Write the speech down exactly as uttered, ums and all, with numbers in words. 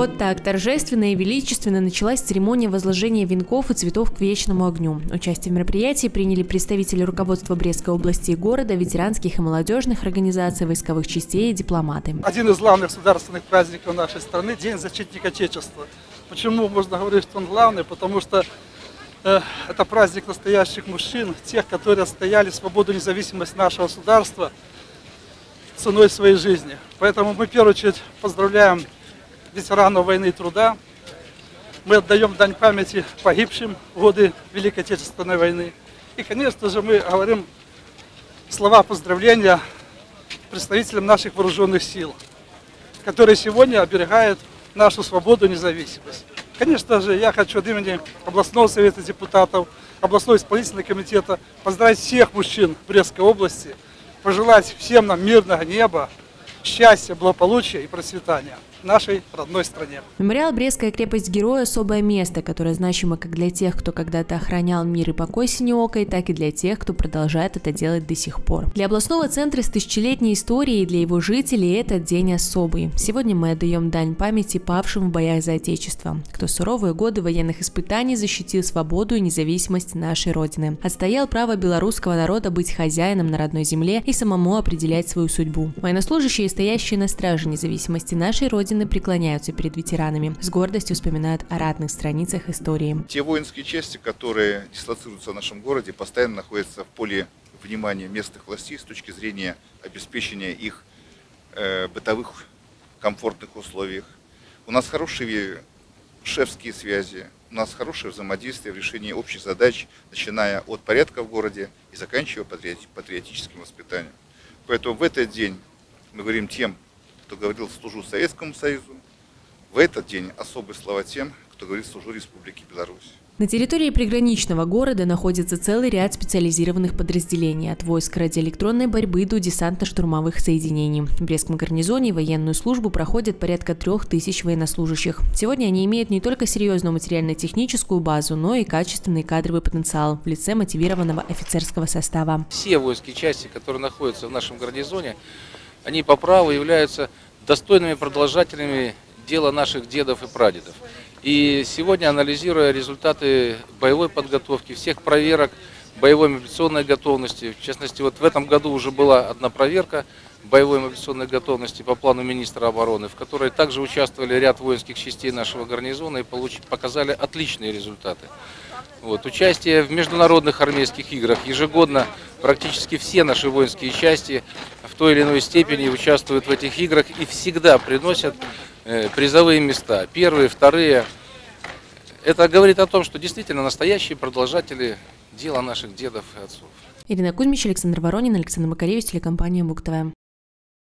Вот так торжественно и величественно началась церемония возложения венков и цветов к вечному огню. Участие в мероприятии приняли представители руководства Брестской области и города, ветеранских и молодежных организаций, войсковых частей и дипломаты. Один из главных государственных праздников нашей страны – День защитника Отечества. Почему можно говорить, что он главный? Потому что э, это праздник настоящих мужчин, тех, которые отстояли свободу и независимость нашего государства ценой своей жизни. Поэтому мы в первую очередь поздравляем ветеранов войны и труда. Мы отдаем дань памяти погибшим в годы Великой Отечественной войны. И, конечно же, мы говорим слова поздравления представителям наших вооруженных сил, которые сегодня оберегают нашу свободу и независимость. Конечно же, я хочу от имени областного совета депутатов, областного исполнительного комитета поздравить всех мужчин Брестской области, пожелать всем нам мирного неба, счастья, благополучия и процветания в нашей родной стране. Мемориал «Брестская крепость Героя» – особое место, которое значимо как для тех, кто когда-то охранял мир и покой синеокой, так и для тех, кто продолжает это делать до сих пор. Для областного центра с тысячелетней историей и для его жителей этот день особый. Сегодня мы отдаем дань памяти павшим в боях за Отечество, кто суровые годы военных испытаний защитил свободу и независимость нашей Родины, отстоял право белорусского народа быть хозяином на родной земле и самому определять свою судьбу. Военнослужащие, стоящие на страже независимости нашей Родины, преклоняются перед ветеранами, с гордостью вспоминают о ратных страницах истории. Те воинские части, которые дислоцируются в нашем городе, постоянно находятся в поле внимания местных властей с точки зрения обеспечения их э, бытовых комфортных условиях. У нас хорошие шефские связи, у нас хорошее взаимодействие в решении общих задач, начиная от порядка в городе и заканчивая патриотическим воспитанием. Поэтому в этот день мы говорим тем, кто говорил «служу Советскому Союзу», в этот день особые слова тем, кто говорит «служу Республике Беларусь». На территории приграничного города находится целый ряд специализированных подразделений, от войск радиоэлектронной борьбы до десантно-штурмовых соединений. В Брестском гарнизоне военную службу проходят порядка трех тысяч военнослужащих. Сегодня они имеют не только серьезную материально-техническую базу, но и качественный кадровый потенциал в лице мотивированного офицерского состава. Все воинские части, которые находятся в нашем гарнизоне, они по праву являются достойными продолжателями дела наших дедов и прадедов. И сегодня, анализируя результаты боевой подготовки, всех проверок боевой мобилизационной готовности, в частности, вот в этом году уже была одна проверка боевой мобилизационной готовности по плану министра обороны, в которой также участвовали ряд воинских частей нашего гарнизона и получили, показали отличные результаты. Вот, участие в международных армейских играх. Ежегодно практически все наши воинские части в той или иной степени участвуют в этих играх и всегда приносят э, призовые места. Первые, вторые. Это говорит о том, что действительно настоящие продолжатели дела наших дедов и отцов. Ирина Кузьмич, Александр Воронин, Александр Макаревич, телекомпания МУК ТВ.